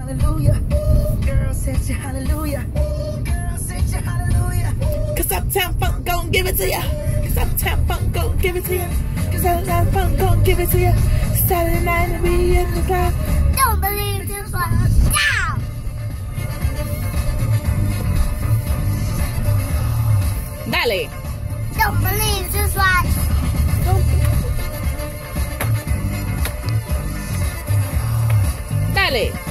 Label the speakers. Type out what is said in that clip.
Speaker 1: hallelujah. Girl, set your hallelujah. Girl, set your hallelujah. Cause Uptown Funk gon' give it to ya. Cause Uptown Funk gon' give it to ya. Cause Uptown Funk gon' give it to ya. Saturday night and be in the club.
Speaker 2: Don't believe this one. Down.
Speaker 1: Dale.
Speaker 2: Don't believe this one.
Speaker 1: Dale.